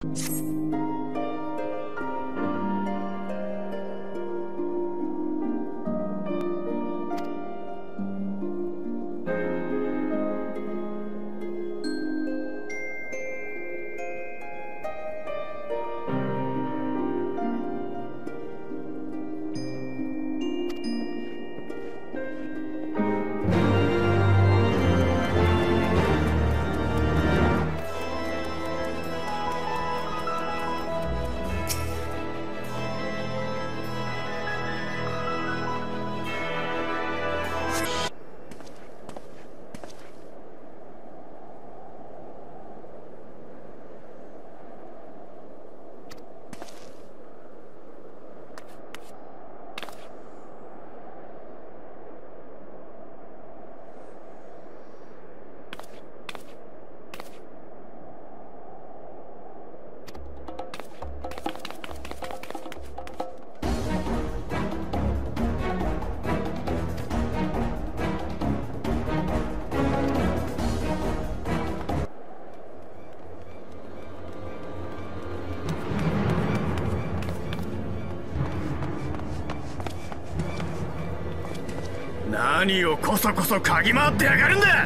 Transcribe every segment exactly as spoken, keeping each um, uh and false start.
何をこそこそ嗅ぎ回ってやがるんだ。 あわ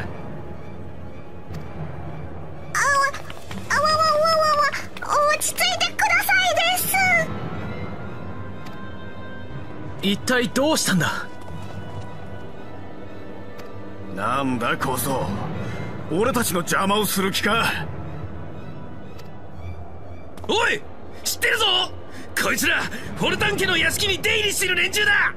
あわわわわわ、落ち着いてくださいです。 一体どうしたんだ。 なんだ小僧、俺たちの邪魔をする気か。 おい、知ってるぞ、こいつらフォルタン家の屋敷に出入りしてる連中だ。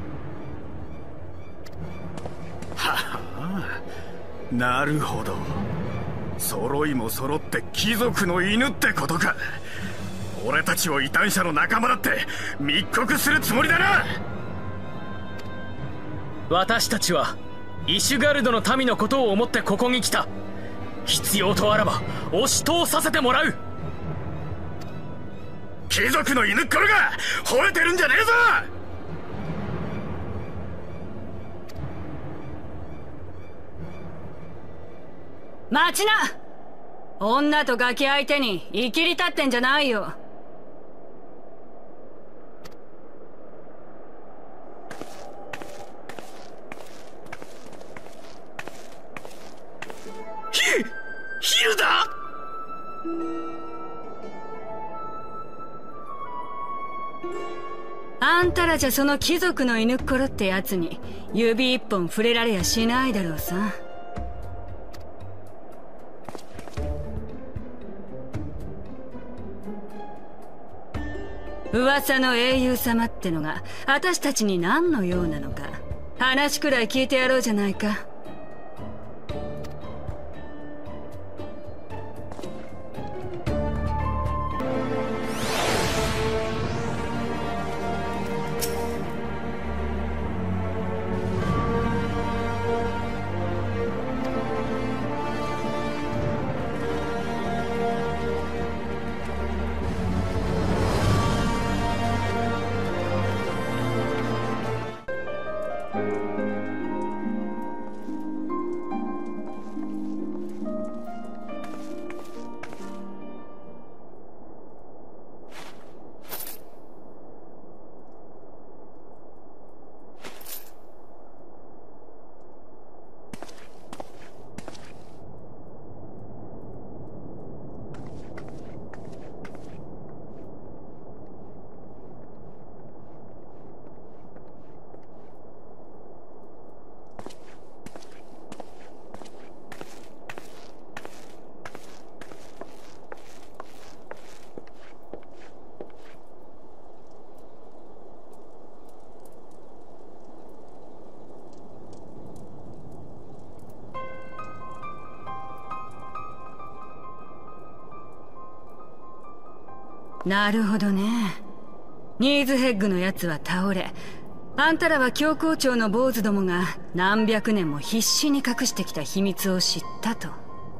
はは、なるほど、揃いも揃って貴族の犬ってことか。俺たちを異端者の仲間だって密告するつもりだな。 私たちはイシュガルドの民のことを思ってここに来た。必要とあらば押し通させてもらう。 貴族の犬っころが吠えてるんじゃねえぞ。 待ちな。女とガキ相手にいきり立ってんじゃないよ。 ヒヒルダ。 あんたらじゃその貴族の犬っころってやつに指一本触れられやしないだろうさ。噂の英雄様ってのが私たちに何の用なのか話くらい聞いてやろうじゃないか。なるほどね。ニーズヘッグのやつは倒れ、あんたらは教皇庁の坊主どもが何百年も必死に隠してきた秘密を知ったと。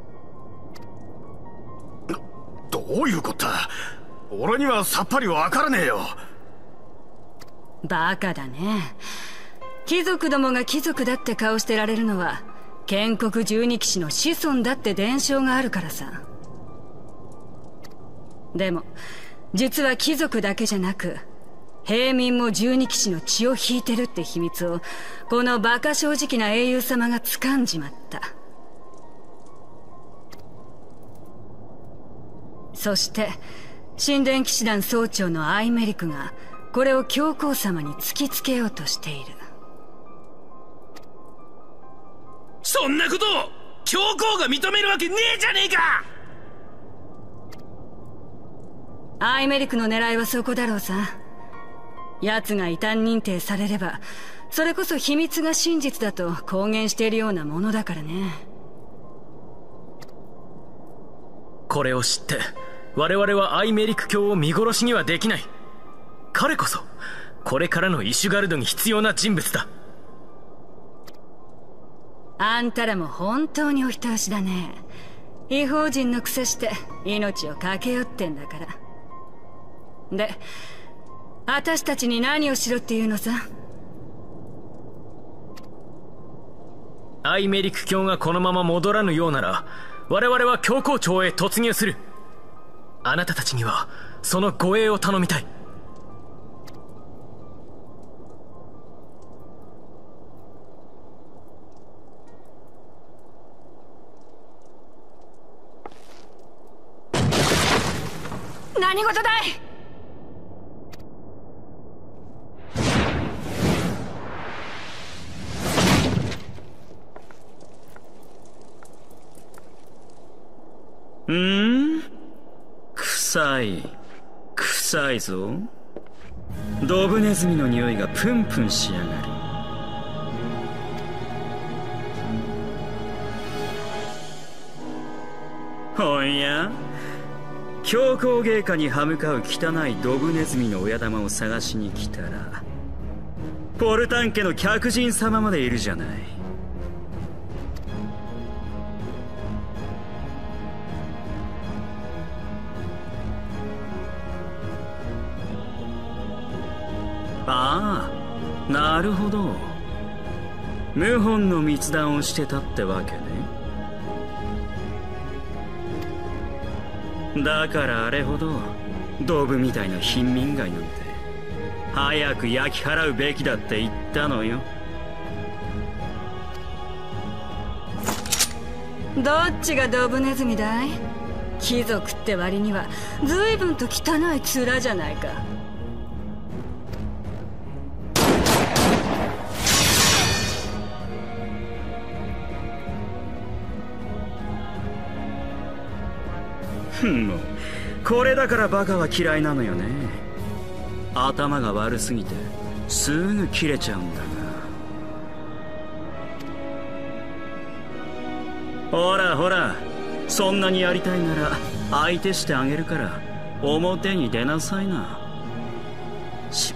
どういうこった。俺にはさっぱりわからねえよ。 バカだね。貴族どもが貴族だって顔してられるのは建国十二騎士の子孫だって伝承があるからさ。 でも実は貴族だけじゃなく平民も十二騎士の血を引いてるって秘密をこの馬鹿正直な英雄様が掴んじまった。そして神殿騎士団総長のアイメリクがこれを教皇様に突きつけようとしている。 そんなことを教皇が認めるわけねえじゃねえか。 アイメリクの狙いはそこだろうさ。奴が異端認定されればそれこそ秘密が真実だと公言しているようなものだからね。 これを知って我々はアイメリク教を見殺しにはできない。彼こそこれからのイシュガルドに必要な人物だ。 あんたらも本当にお人よしだね。異邦人のくせして命を懸けよってんだから。で私たちに何をしろっていうのさ。 アイメリク教がこのまま戻らぬようなら我々は教皇庁へ突入する。あなたたちにはその護衛を頼みたい。 何事だい。 んー臭い臭いぞ。ドブネズミの匂いがプンプンしやがる。ほんや教皇陛下に歯向かう汚いドブネズミの親玉を探しに来たらポルタン家の客人様までいるじゃない。ああ、なるほど。謀反の密談をしてたってわけね。だからあれほどドブみたいな貧民街なんて早く焼き払うべきだって言ったのよ。 どっちがドブネズミだい。貴族って割には随分と汚い面じゃないか。 もうこれだからバカは嫌いなのよね。頭が悪すぎてすぐ切れちゃうんだが。ほらほら、そんなにやりたいなら相手してあげるから表に出なさいな。し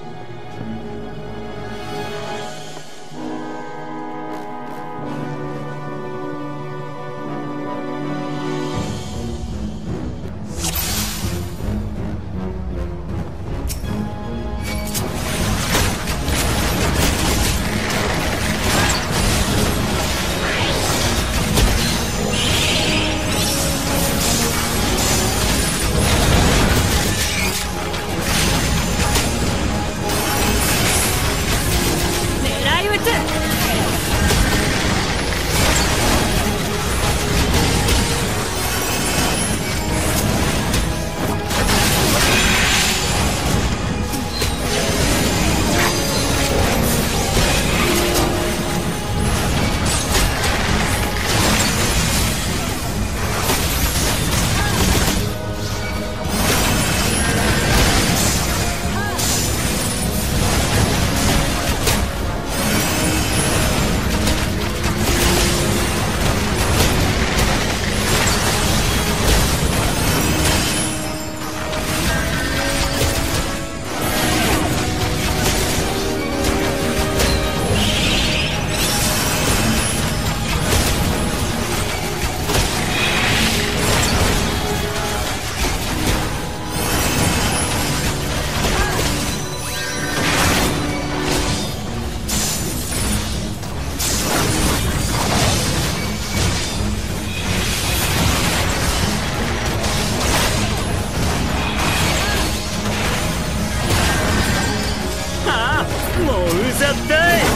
やったい。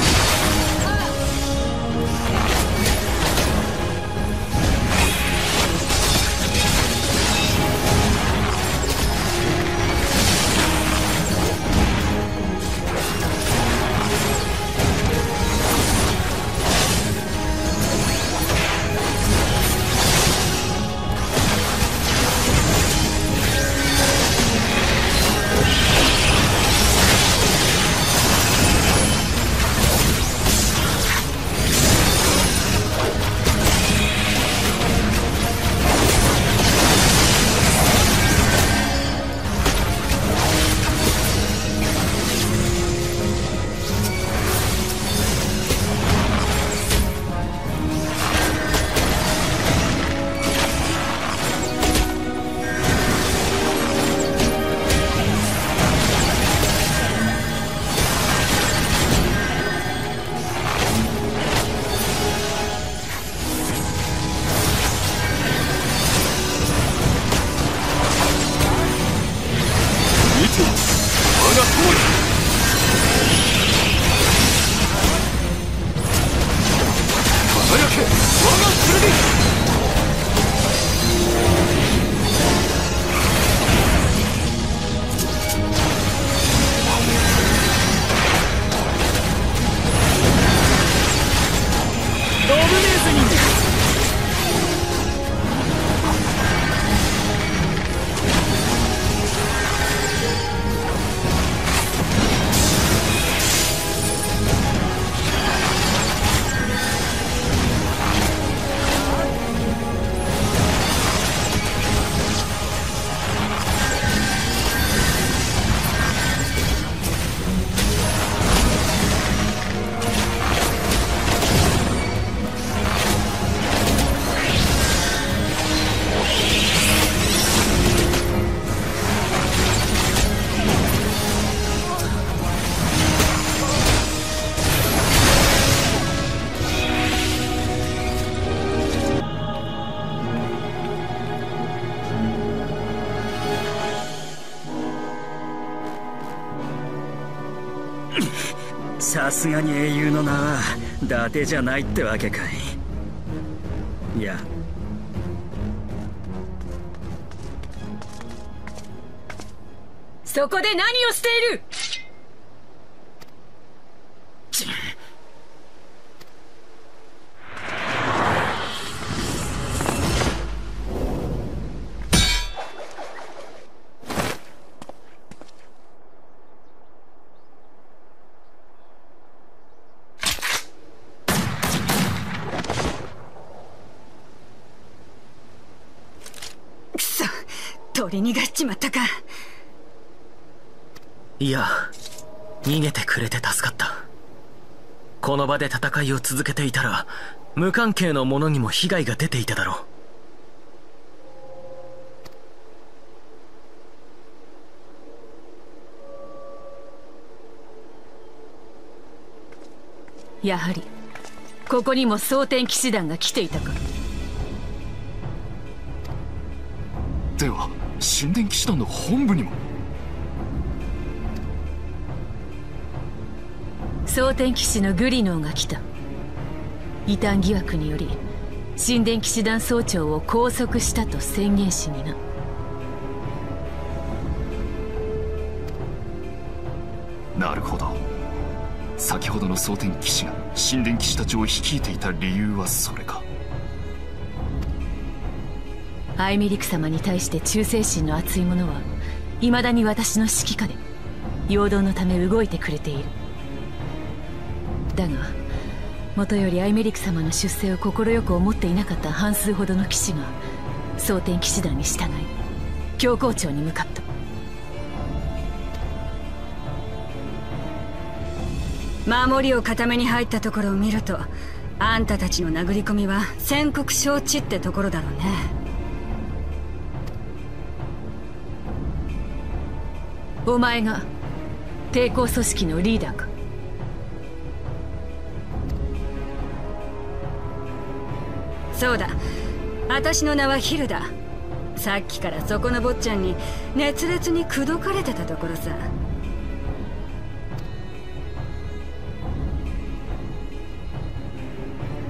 さすがに英雄の名は伊達じゃないってわけかい。いや、 そこで何をしている。取り逃がしちまったか。 いや、逃げてくれて助かった。この場で戦いを続けていたら無関係の者にも被害が出ていただろう。やはりここにも蒼天騎士団が来ていたか。 では神殿騎士団の本部にも。 蒼天騎士のグリノーが来た。異端疑惑により神殿騎士団総長を拘束したと宣言しにな。 なるほど。先ほどの蒼天騎士が神殿騎士たちを率いていた理由はそれか。 アイメリク様に対して忠誠心の厚い者は未だに私の指揮下で陽動のため動いてくれている。だがもとよりアイメリク様の出世を快く思っていなかった半数ほどの騎士が蒼天騎士団に従い教皇庁に向かった。守りを固めに入ったところを見ると、あんたたちの殴り込みは宣告承知ってところだろうね。お前が抵抗組織のリーダーか。そうだ、私の名はヒルダ。さっきからそこの坊ちゃんに熱烈に口説かれてたところさ。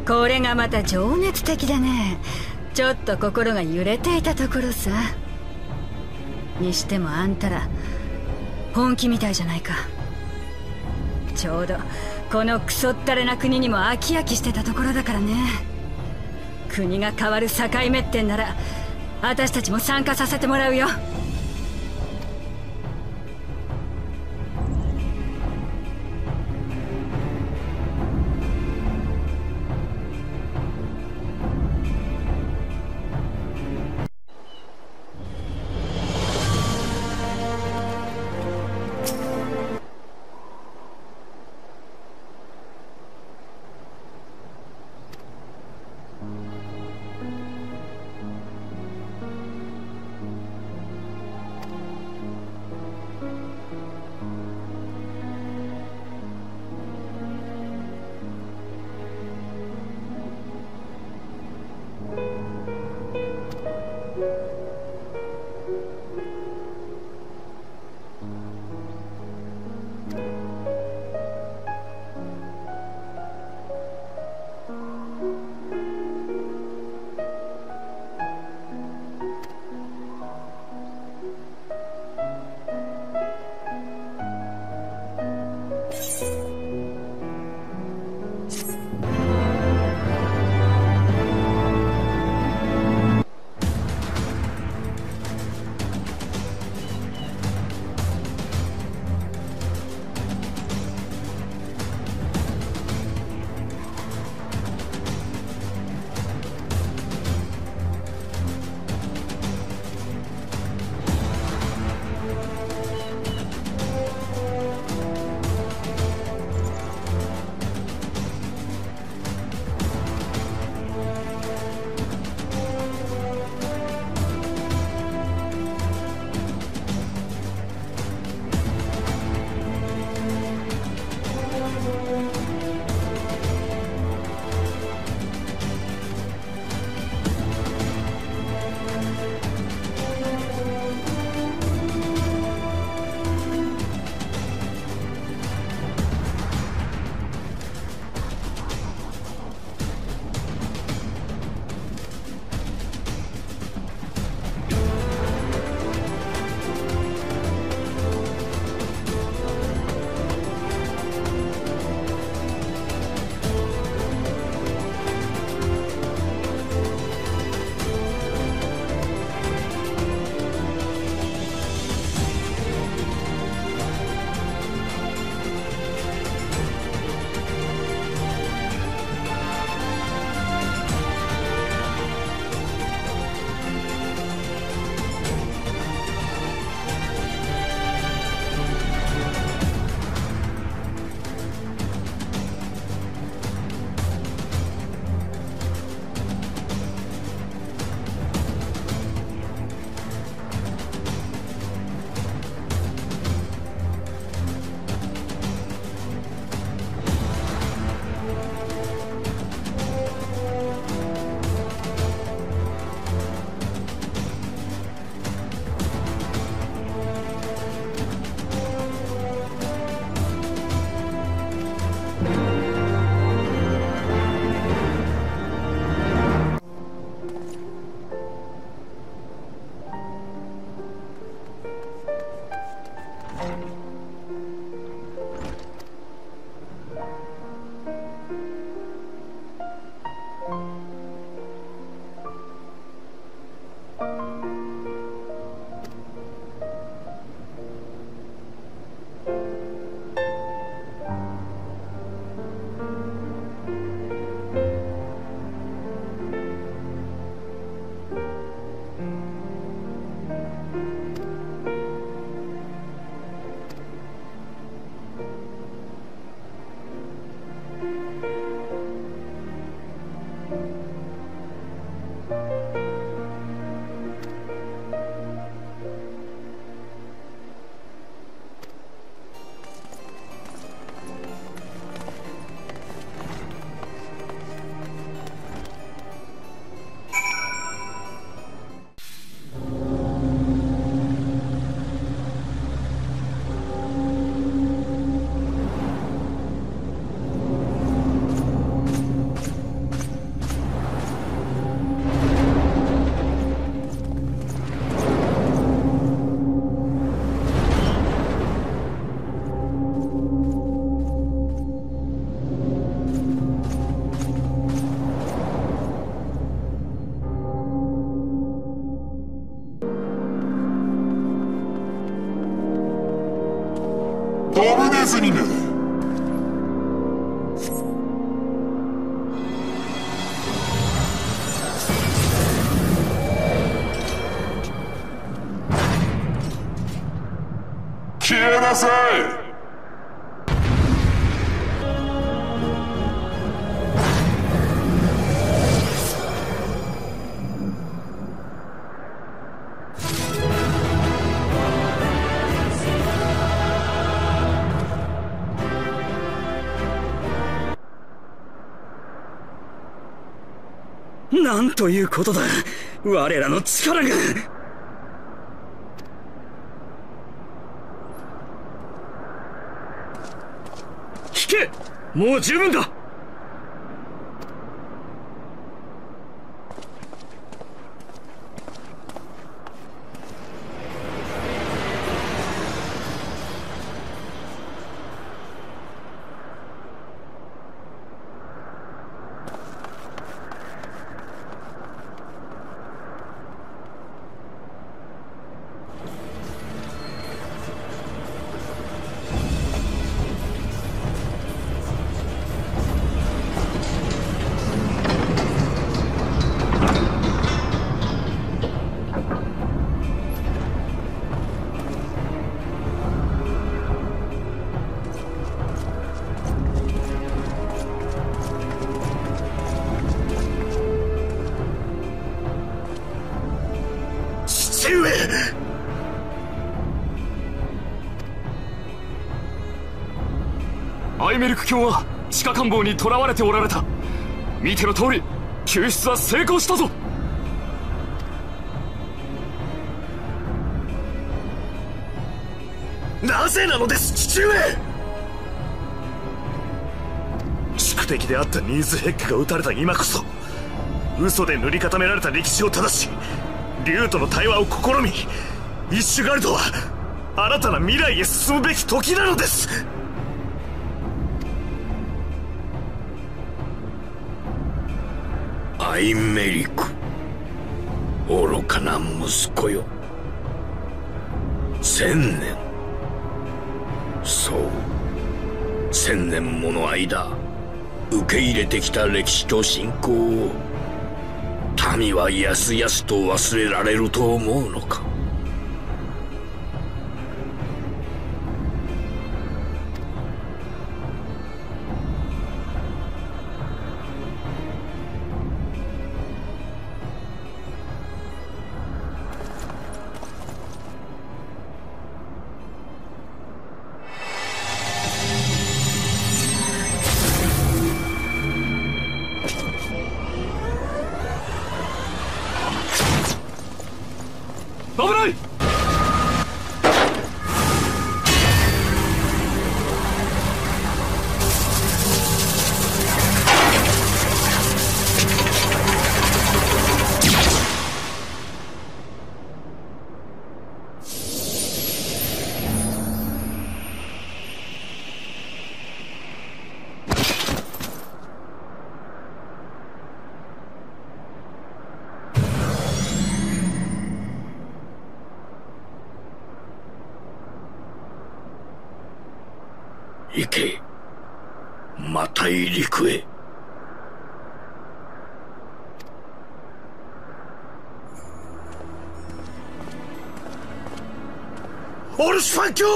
これがまた情熱的でね、ちょっと心が揺れていたところさ。にしてもあんたら本気みたいじゃないか。ちょうどこのクソったれな国にも飽き飽きしてたところだからね。国が変わる境目ってんなら私たちも参加させてもらうよ。 ドブネズミめ。消えなさい。 なんということだ。我らの力が。引け、もう十分だ。 アイメリク卿は地下艦房に囚われておられた。見ての通り救出は成功したぞ。 なぜなのです父上。宿敵であったニーズヘックが撃たれた今こそ嘘で塗り固められた歴史を正し竜との対話を試み、イッシュガルドは新たな未来へ進むべき時なのです。 アイメリク、愚かな息子よ。千年、そう千年もの間受け入れてきた歴史と信仰を民はやすやすと忘れられると思うのか。 危ない。 行け、また大陸へ。 オルシュファン卿！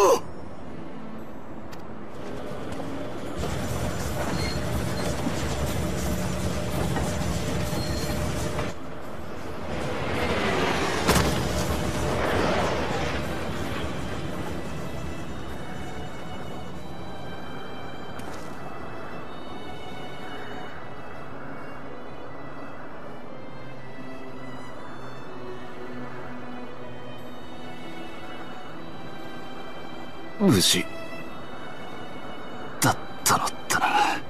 無事だったのだな。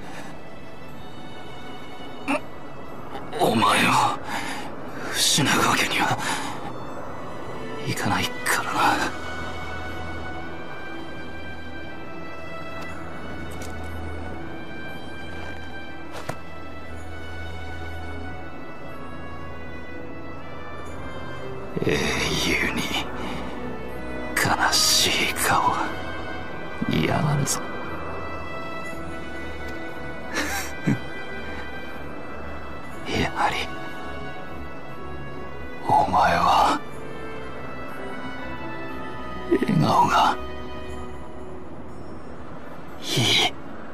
お前を失うわけにはいかないからな。永遠に悲しい顔。 嫌がるぞ。やはりお前は笑顔がいい。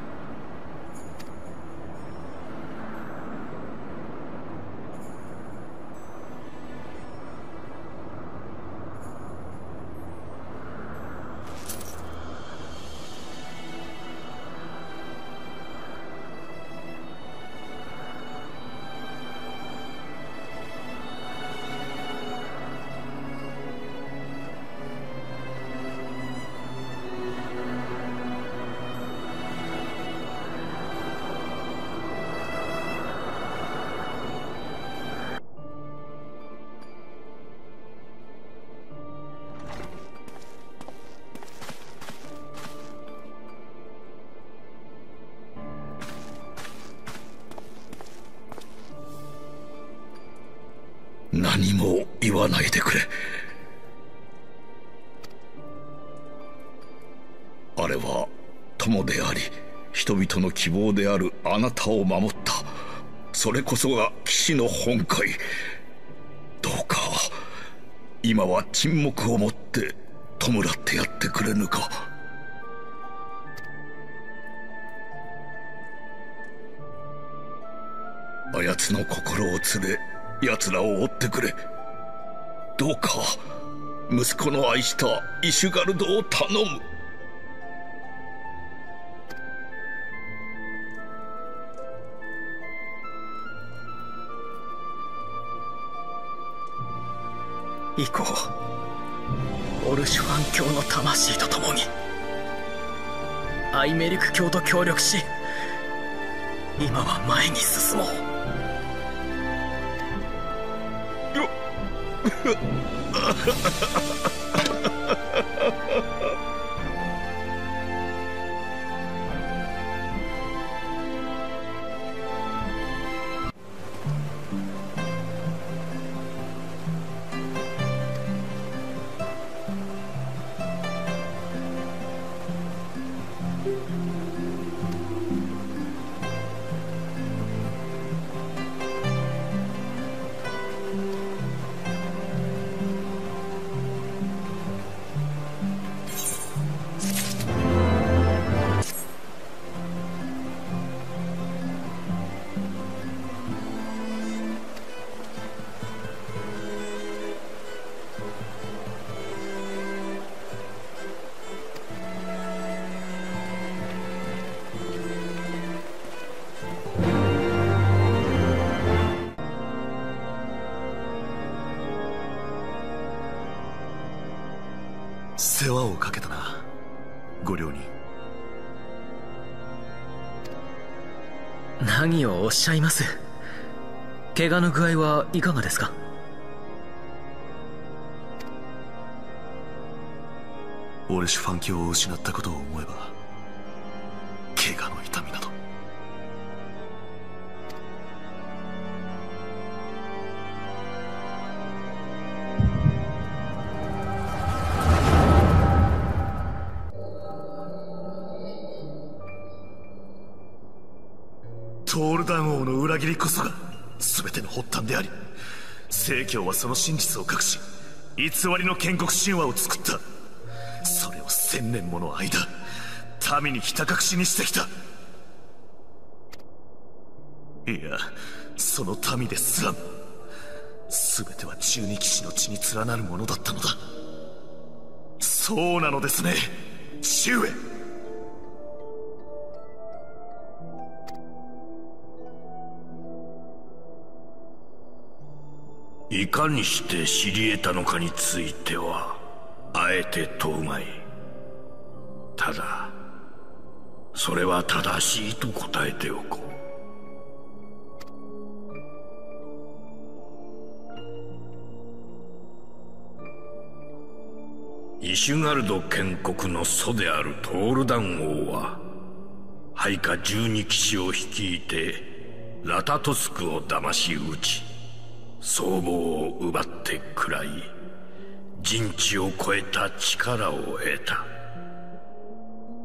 何も言わないでくれ。あれは友であり人々の希望であるあなたを守った。それこそが騎士の本懐。どうか今は沈黙をもって弔ってやってくれぬか。あやつの心を連れ奴らを追ってくれ。どうか息子の愛したイシュガルドを頼む。 以降オルシュファン教の魂と共にアイメリク教と協力し今は前に進もう。 世話をかけたな、ご両人。 何をおっしゃいます。怪我の具合はいかがですか。 オルシュファン教を失ったことを思えば怪我の痛みなど。トールダン王の裏切りこそが全ての発端であり、正教はその真実を隠し偽りの建国神話を作った。それを千年もの間民にひた隠しにしてきた。いや、その民ですらも全ては十二騎士の血に連なるものだったのだ。そうなのですね、父上。 いかにして知り得たのかについてはあえて問うまい。ただそれは正しいと答えておこう。イシュガルド建国の祖であるトールダン王は配下十二騎士を率いてラタトスクを騙し討ち僧帽を奪って食らい人知を超えた力を得た。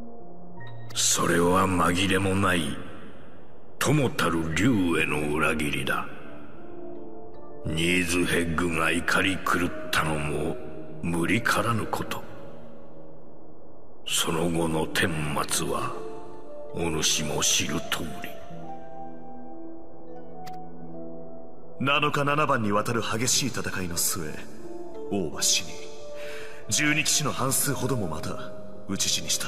それは紛れもない友たる竜への裏切りだ。ニーズヘッグが怒り狂ったのも無理からぬこと。その後の顛末はお主も知る通り。 なのかななばんにわたる激しい戦いの末、王は死に、十二騎士の半数ほどもまた討ち死にした。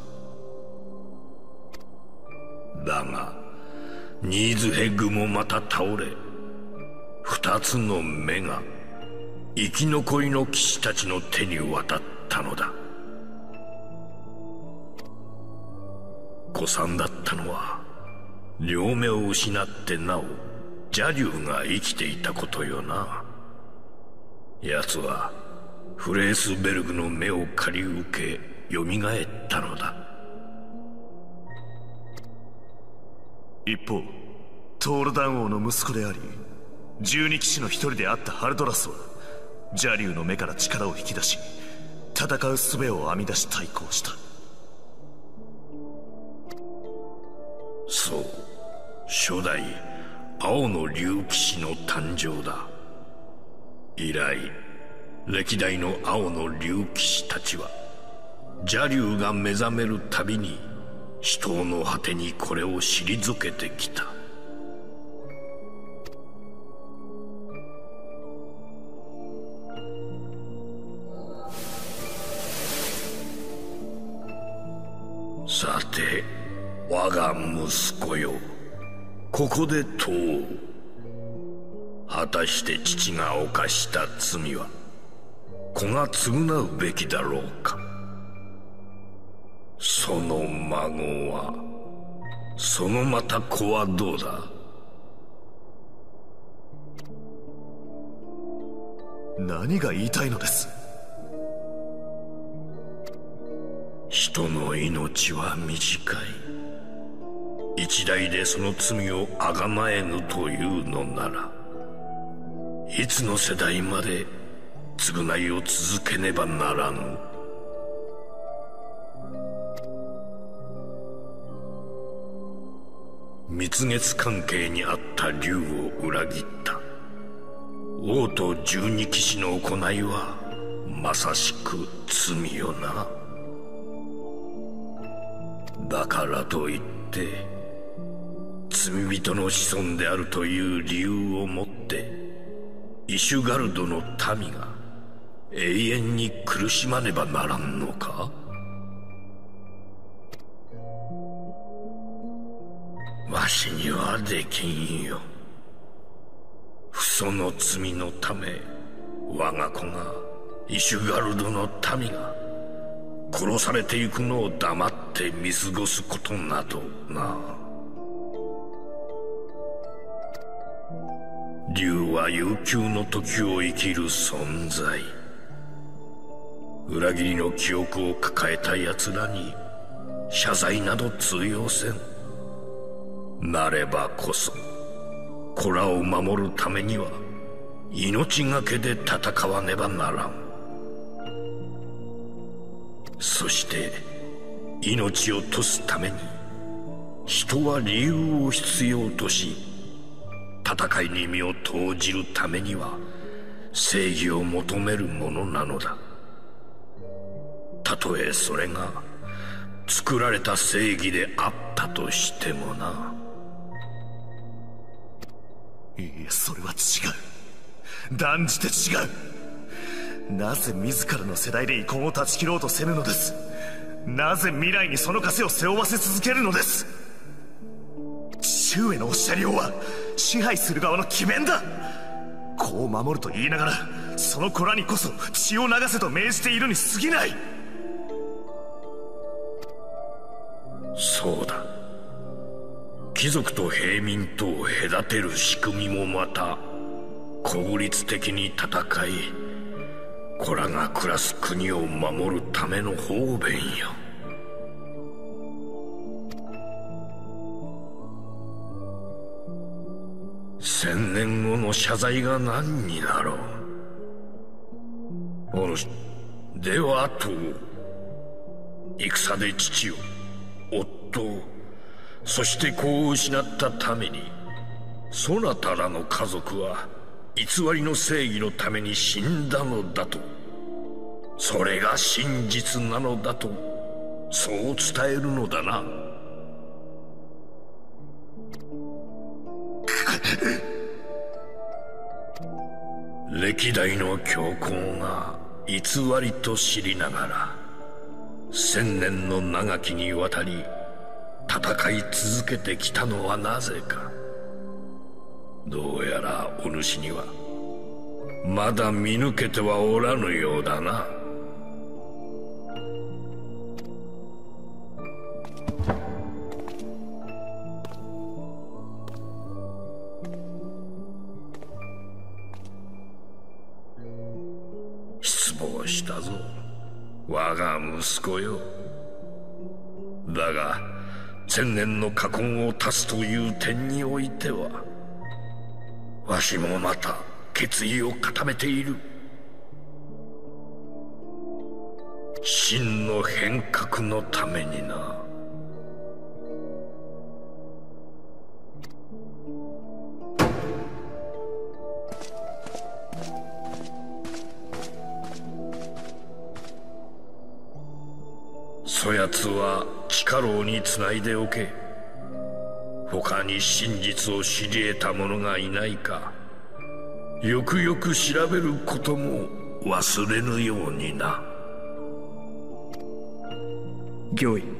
だがニーズヘッグもまた倒れ、二つの目が生き残りの騎士たちの手に渡ったのだ。誤算だったのは両目を失ってなお邪竜が生きていたことよな。奴はフレースベルグの目を借り受け蘇ったのだ。 一方、トールダン王の息子であり十二騎士の一人であったハルドラスは邪竜の目から力を引き出し、戦う術を編み出し対抗した。 そう、初代青の竜騎士の誕生だ。以来歴代の青の竜騎士たちは邪竜が目覚めるたびに死闘の果てにこれを退けてきた。さて我が息子よ、ここで問おう。果たして父が犯した罪は子が償うべきだろうか。その孫は、そのまた子はどうだ。 何が言いたいのです。 人の命は短い。一代でその罪をあがなえぬというのなら、いつの世代まで償いを続けねばならぬ。蜜月関係にあった竜を裏切った王と十二騎士の行いはまさしく罪よな。だからといって罪人の子孫であるという理由をもってイシュガルドの民が永遠に苦しまねばならんのか。わしにはできんよ。父祖の罪のため我が子がイシュガルドの民が殺されていくのを黙って見過ごすことなどな。竜は悠久の時を生きる存在。裏切りの記憶を抱えた奴らに謝罪など通用せん。なればこそ子らを守るためには命がけで戦わねばならん。そして命を賭すために人は理由を必要とし、戦いに身を投じるためには正義を求めるものなのだ。たとえそれが作られた正義であったとしてもな。 いいえ、それは違う。断じて違う。なぜ自らの世代で遺恨を断ち切ろうとせぬのです。なぜ未来にその枷を背負わせ続けるのです。父上のおっしゃりようは支配する側の詭弁だ。子を守ると言いながらその子らにこそ血を流せと命じているに過ぎない。 そうだ。貴族と平民とを隔てる仕組みもまた効率的に戦い、子らが暮らす国を守るための方便よ。千年後の謝罪が何になろう。お主、ではと戦で父を、夫と、そして子を失ったためにそなたらの家族は偽りの正義のために死んだのだと、それが真実なのだと、そう伝えるのだな。歴代の教皇が偽りと知りながら千年の長きにわたり戦い続けてきたのはなぜか。どうやらお主にはまだ見抜けてはおらぬようだな。失望したぞ、我が息子よ。だが千年の禍根を断つという点においてはわしもまた決意を固めている。真の変革のためにな。そやつは地下牢につないでおけ。他に真実を知り得た者がいないか、よくよく調べることも忘れぬようにな。 御意。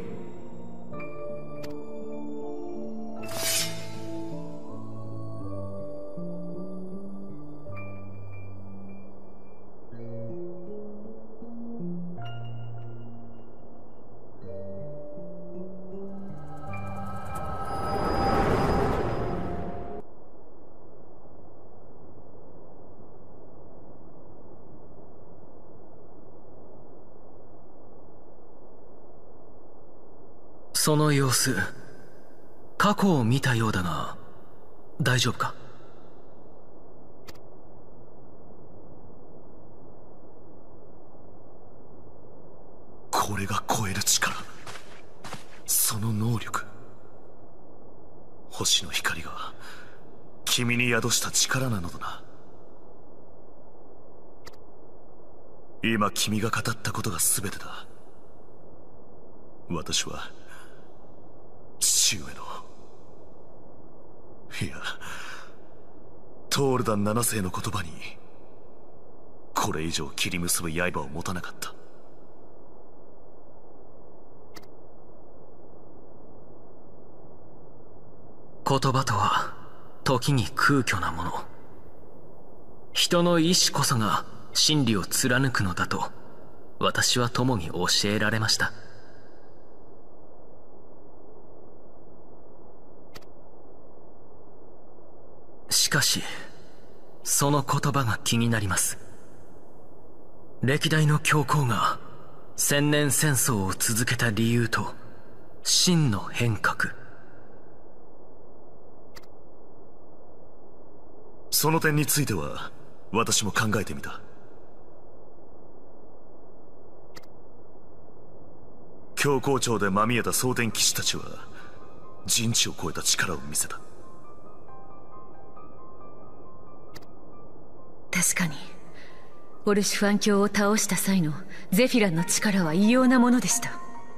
その様子、過去を見たようだが、大丈夫か？ これが超える力、その能力。星の光が君に宿した力なのだな。今君が語ったことが全てだ。私は父上の、いやトールダン七世の言葉にこれ以上切り結ぶ刃を持たなかった。 言葉とは時に空虚なもの。人の意志こそが真理を貫くのだと私は友に教えられました。しかしその言葉が気になります。歴代の教皇が千年戦争を続けた理由と真の変革、 その点については私も考えてみた。教皇庁でまみえた蒼天騎士たちは人知を超えた力を見せた。 確かにオルシュファン教を倒した際のゼフィランの力は異様なものでした。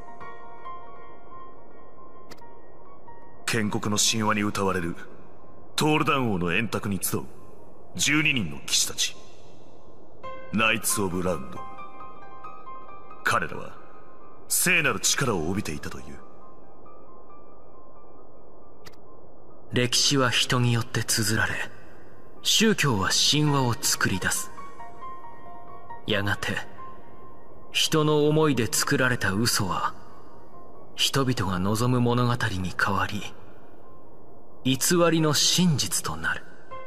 建国の神話に歌われるトールダン王の円卓に集うじゅうににんの騎士たち、ナイツ・オブ・ラウンド。彼らは聖なる力を帯びていたという。 歴史は人によって綴られ、宗教は神話を作り出す。やがて人の思いで作られた嘘は人々が望む物語に変わり、偽りの真実となる。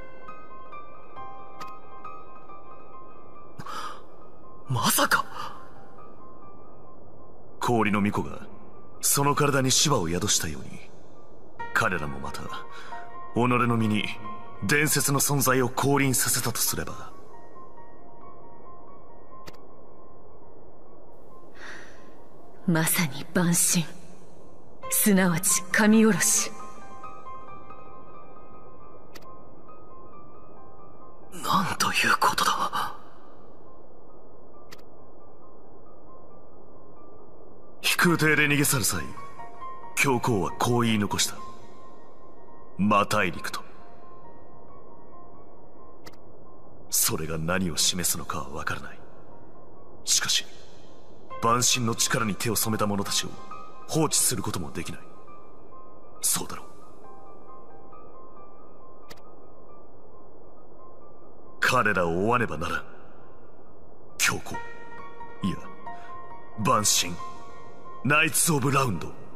まさか氷の巫女がその体に芝を宿したように、彼らもまた己の身に伝説の存在を降臨させたとすれば。 まさに万神。 すなわち神殺し。 なんということだ。 飛空艇で逃げ去る際、教皇はこう言い残した。魔大陸と。それが何を示すのかは分からない。しかし万神の力に手を染めた者たちを放置することもできない。そうだろう。彼らを追わねばならん。教皇、いや万神、ナイツ・オブ・ラウンド。